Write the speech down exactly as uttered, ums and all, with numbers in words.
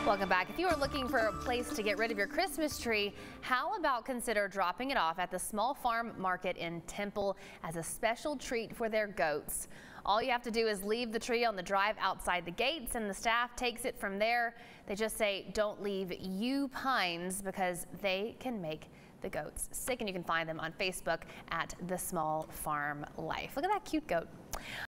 Welcome back. If you are looking for a place to get rid of your Christmas tree, how about consider dropping it off at the Small Farm Market in Temple as a special treat for their goats. All you have to do is leave the tree on the drive outside the gates and the staff takes it from there. They just say don't leave you pines because they can make the goats sick, and you can find them on Facebook at The Small Farm Life. Look at that cute goat.